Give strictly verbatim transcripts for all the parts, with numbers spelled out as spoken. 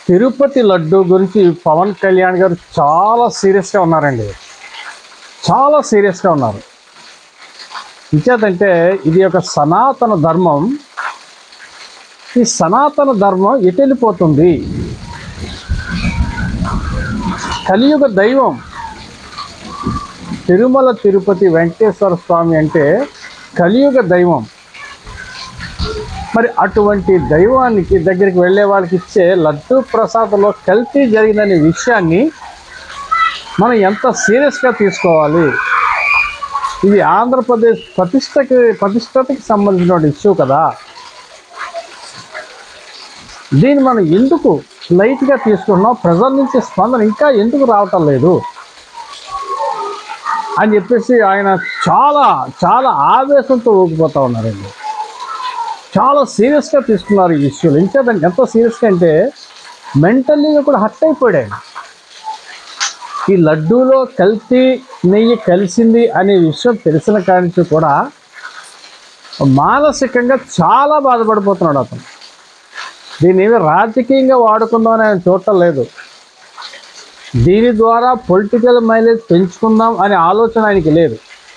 తిరుపతి లడ్డు గురించి పవన్ కళ్యాణ్ గారు చాలా సీరియస్గా ఉన్నారండి. చాలా సీరియస్గా ఉన్నారు. ఇంకేదంటే ఇది ఒక సనాతన ధర్మం. ఈ సనాతన ధర్మం ఎటు వెళ్ళిపోతుంది? కలియుగ దైవం తిరుమల తిరుపతి వెంకటేశ్వర స్వామి అంటే కలియుగ దైవం. మరి అటువంటి దైవానికి దగ్గరికి వెళ్ళే వాళ్ళకి ఇచ్చే లడ్డూ ప్రసాదంలో కల్తీ జరిగిందనే విషయాన్ని మనం ఎంత సీరియస్గా తీసుకోవాలి? ఇది ఆంధ్రప్రదేశ్ ప్రతిష్టకి ప్రతిష్టతకి సంబంధించిన ఇష్యూ కదా. దీన్ని మనం ఎందుకు లైట్గా తీసుకుంటున్నాం? ప్రజల నుంచి స్పందన ఇంకా ఎందుకు రావటం లేదు అని చెప్పేసి ఆయన చాలా చాలా ఆవేశంతో ఊగిపోతూ ఉన్నారండి. చాలా సీరియస్గా తీసుకున్నారు ఈ ఇష్యూలు. ఇంకా దానికి ఎంత సీరియస్గా అంటే మెంటల్లీగా కూడా హర్ట్ అయిపోయాడు. ఈ లడ్డూలో కల్తీ నెయ్యి కలిసింది అనే విషయం తెలిసిన కాడి నుంచి కూడా మానసికంగా చాలా బాధపడిపోతున్నాడు అతను. దీన్ని ఏమి రాజకీయంగా వాడుకుందామని ఆయన చూడటం లేదు. దీని ద్వారా పొలిటికల్ మైలేజ్ పెంచుకుందాం అనే ఆలోచన ఆయనకి లేదు.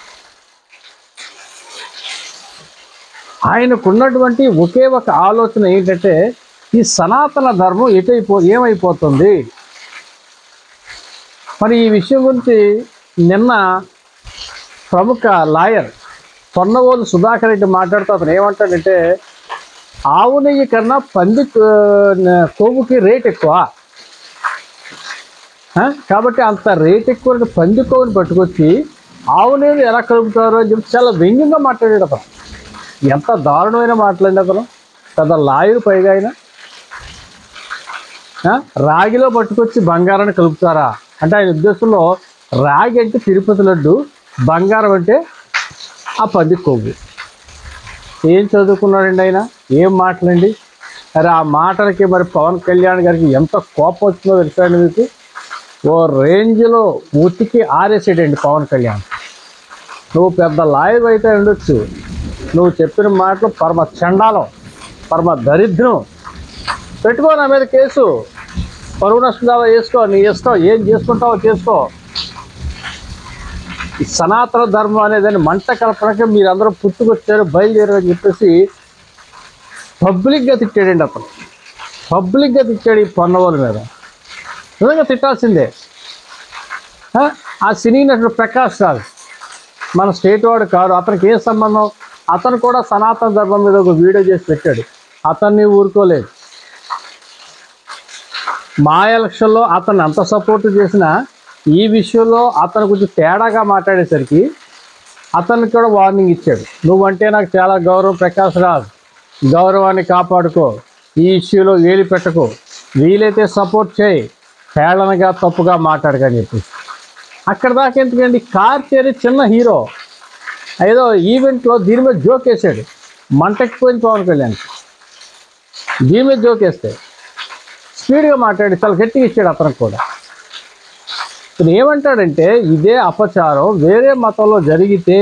ఆయనకున్నటువంటి ఒకే ఒక ఆలోచన ఏంటంటే ఈ సనాతన ధర్మం ఎటైపో ఏమైపోతుంది. మరి ఈ విషయం గురించి నిన్న ప్రముఖ లాయర్ పొన్నవోలు సుధాకర్ రెడ్డి మాట్లాడుతూ అతను ఏమంటాడంటే ఆవు నెయ్యి కన్నా పంది కొవ్వుకి రేట్ ఎక్కువ కాబట్టి అంత రేట్ ఎక్కువ పంది కొవ్వుని పట్టుకొచ్చి ఆవు నెయ్యి ఎలా కలుపుతారో అని చెప్పి చాలా వ్యంగ్యంగా మాట్లాడాడు అతను. ఎంత దారుణమైన మాట్లాడి అతను. పెద్ద లాయరు పైగా ఆయన రాగిలో పట్టుకొచ్చి బంగారాన్ని కలుపుతారా అంటే ఆయన ఉద్దేశంలో రాగి అంటే తిరుపతి లడ్డు, బంగారం అంటే ఆ పంది కొవ్వు. ఏం చదువుకున్నాడండి ఆయన? ఏం మాటలండి? అరే ఆ మాటలకి మరి పవన్ కళ్యాణ్ గారికి ఎంత కోపం వచ్చిందో తెలుసాండి మీకు. ఓ రేంజ్లో ఉతికి ఆరేసాడండి పవన్ కళ్యాణ్. నువ్వు పెద్ద లాయర్ అయితే ఉండొచ్చు, నువ్వు చెప్పిన మాటలు పరమ చండాలం, పరమ దరిద్రం. పెట్టుకో నా మీద కేసు, పరువు నష్టం దావా వేసుకో, నీ ఇష్టం, ఏం చేసుకుంటావో చేసుకో. ఈ సనాతన ధర్మం అనేదాన్ని మంట కలపడానికి మీరందరూ పుట్టుకొచ్చారు, బయలుదేరారు అని చెప్పేసి పబ్లిక్గా తిట్టాడండి అతను. పబ్లిక్గా తిట్టాడు ఈ పొన్నవోలు మీద. నిజంగా తిట్టాల్సిందే. ఆ సినీ నటుడు ప్రకాష్ రాజ్ మన స్టేట్ వాడు కాదు, అతనికి ఏం సంబంధం? అతను కూడా సనాతన ధర్మం మీద ఒక వీడియో చేసి పెట్టాడు. అతన్ని ఊరుకోలేదు. మా ఎలక్షన్లో అతన్ని అంత సపోర్ట్ చేసినా ఈ విషయంలో అతను కొంచెం తేడాగా మాట్లాడేసరికి అతనికి కూడా వార్నింగ్ ఇచ్చాడు. నువ్వంటే నాకు చాలా గౌరవం ప్రకాష్ రాజ్, గౌరవాన్ని కాపాడుకో, ఈ ఇష్యూలో వేలి పెట్టకు, వీలైతే సపోర్ట్ చేయి, హేళనగా తప్పుగా మాట్లాడకని చెప్పేసి. అక్కడ దాకా ఎందుకండి? కార్తీర్ చిన్న హీరో ఏదో ఈవెంట్లో దీని మీద జోక్ వేసాడు. మంటెక్కిపోయింది పవన్ కళ్యాణ్. దీని మీద జోక్ వేస్తే స్పీడ్గా మాట్లాడి చాలా గట్టిగా ఇచ్చాడు అతనికి కూడా. ఇప్పుడు ఏమంటాడంటే ఇదే అపచారం వేరే మతంలో జరిగితే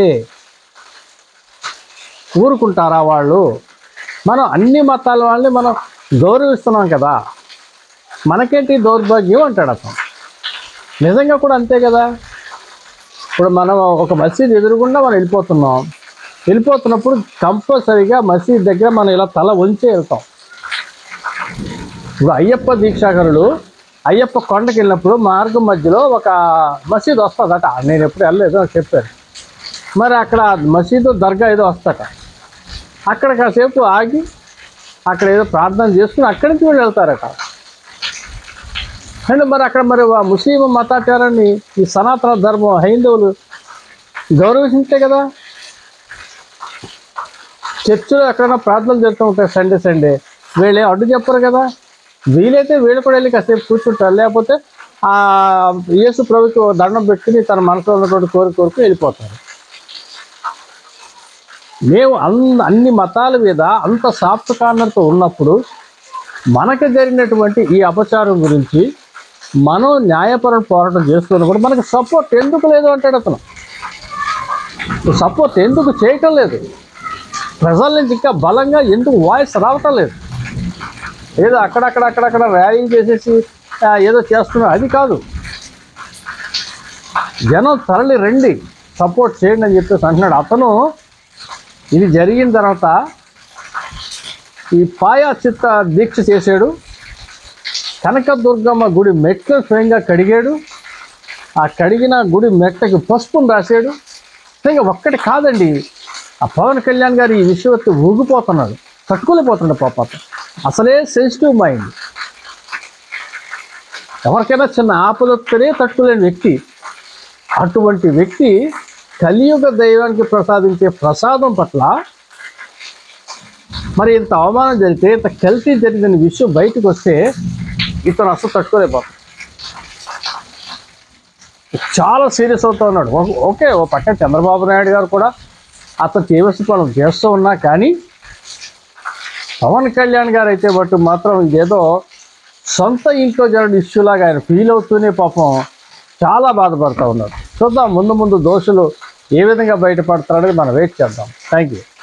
ఊరుకుంటారా వాళ్ళు? మనం అన్ని మతాల వాళ్ళని మనం గౌరవిస్తున్నాం కదా, మనకేంటి దౌర్భాగ్యం అంటాడు అతను. నిజంగా కూడా అంతే కదా. ఇప్పుడు మనం ఒక మసీద్ ఎదురుగుండా మనం వెళ్ళిపోతున్నాం, వెళ్ళిపోతున్నప్పుడు కంపల్సరీగా మసీద్ దగ్గర మనం ఇలా తల వంచే వెళ్తాం. ఇప్పుడు అయ్యప్ప దీక్షాకరులు అయ్యప్ప కొండకి వెళ్ళినప్పుడు మార్గం మధ్యలో ఒక మసీదు వస్తుందట. నేను ఎప్పుడు వెళ్ళలేదు అని చెప్పారు. మరి అక్కడ మసీదు దర్గా ఏదో వస్తాట. అక్కడ కాసేపు ఆగి అక్కడ ఏదో ప్రార్థన చేసుకుని అక్కడి నుంచి వీళ్ళు వెళ్తారట. అండ్ మరి అక్కడ మరి ముస్లిం మతాచారాన్ని ఈ సనాతన ధర్మం హైందవులు గౌరవించే కదా. చర్చిలో ఎక్కడైనా ప్రార్థనలు జరుగుతూ ఉంటాయి సండే సండే, వీళ్ళు ఏం అడ్డు చెప్పరు కదా. వీలైతే వీళ్ళు కూడా వెళ్ళి కాసేపు కూర్చుంటారు, లేకపోతే ఆ యేసు ప్రభుకి దండం పెట్టుకుని తన మనసులో ఉన్నటువంటి కోరిక కోరిక వెళ్ళిపోతారు. మేము అన్ని అన్ని మతాల మీద అంత సాఫ్ట్ కార్నర్తో ఉన్నప్పుడు మనకు జరిగినటువంటి ఈ అపచారం గురించి మనం న్యాయపరం పోరాటం చేసుకుని కూడా మనకు సపోర్ట్ ఎందుకు లేదు అంటాడు అతను. సపోర్ట్ ఎందుకు చేయటం లేదు? ప్రజల నుంచి ఇంకా బలంగా ఎందుకు వాయిస్ రావటం లేదు? ఏదో అక్కడక్కడ అక్కడక్కడ ర్యాలీలు చేసేసి ఆ, ఏదో చేస్తున్నారు, అది కాదు. జనం తరలి రండి, సపోర్ట్ చేయండి అని చెప్పేసి అంటున్నాడు. అతను ఇది జరిగిన తర్వాత ఈ పాయాచిత్త దీక్ష చేశాడు, కనకదుర్గమ్మ గుడి మెట్లు స్వయంగా కడిగాడు, ఆ కడిగిన గుడి మెట్టకి పసుపును రాశాడు. ఇంకా ఒక్కటి కాదండి, ఆ పవన్ కళ్యాణ్ గారు ఈ విషయం వచ్చి ఊగిపోతున్నాడు, తట్టుకోలేకపోతున్నాడు పాప. అసలే సెన్సిటివ్ మైండ్, ఎవరికైనా చిన్న ఆపదొత్తనే తట్టుకోలేని వ్యక్తి. అటువంటి వ్యక్తి కలియుగ దైవానికి ప్రసాదించే ప్రసాదం పట్ల మరి ఇంత అవమానం జరిగితే, ఇంత కల్తీ జరిగిన విషయం బయటకు వస్తే ఇతను అసలు తట్టుకోలేకపోతాడు, చాలా సీరియస్ అవుతూ ఉన్నాడు. ఓకే, ఓ పక్క చంద్రబాబు నాయుడు గారు కూడా అతను చేయవలసిన పనులు చేస్తూ ఉన్నా, కానీ పవన్ కళ్యాణ్ గారు అయితే బట్టి మాత్రం ఇదేదో సొంత ఇంట్లో జరిగిన ఇష్యూలాగా ఆయన ఫీల్ అవుతూనే పాపం చాలా బాధపడుతూ ఉన్నారు. చూద్దాం ముందు ముందు దోషులు ఏ విధంగా బయటపడతారనేది మనం వెయిట్ చేద్దాం. Thank you.